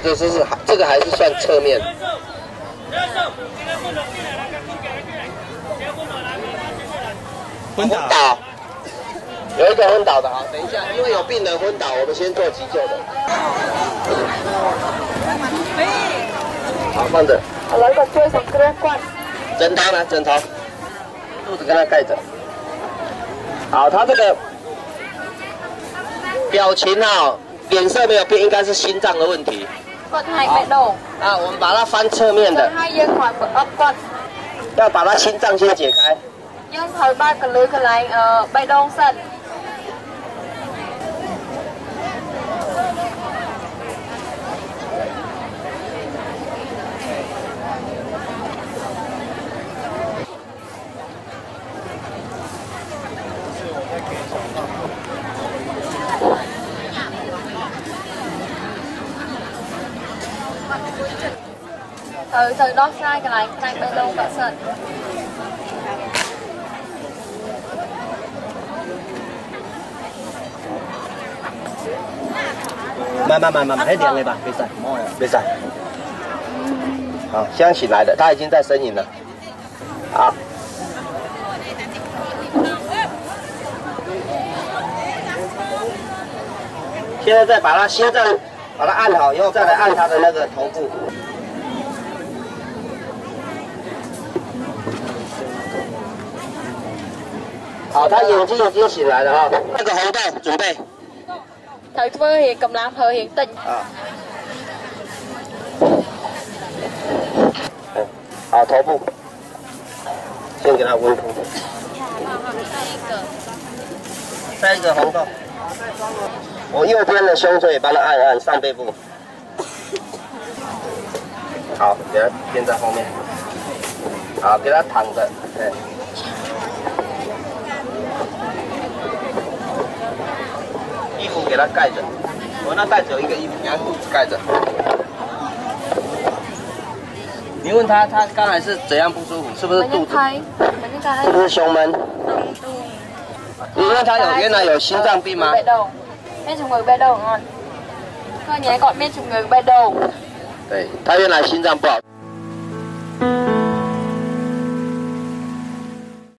者是这个还是算侧面。 昏倒， 有一个昏倒的啊，等一下，因为有病人昏倒，我们先做急救的。好，放着。枕头呢？枕头，肚子跟他盖着。好，他这个表情啊，脸色没有变，应该是心脏的问题。 好， 那我们把它翻侧面的，要把它心脏先解开。 យើងត្រូវបើកកន្លឺកន្លែងបេះដូងសិន từ đó sai cái này bê đông cả sợi 慢，还两个吧，别塞。好，现在醒来的，他已经在呻吟了。好。现在再把他心脏把它按好以后，再来按他的那个头部。好，他眼睛已经醒来了啊！那个红豆准备。 ត្រូវធ្វើរៀងកម្លាំងប្រើរៀងតិច好，头部先给他温敷。再一个红豆。我右边的胸椎帮他按按上背部。好，给他垫在后面。好，给他躺着，对。 衣服给他盖着，我那袋子有一个衣服，给他肚子盖着。你问他，他刚才是怎样不舒服？是不是肚子？是不是胸闷？你问他原来有心脏病吗？对，他原来心脏不好。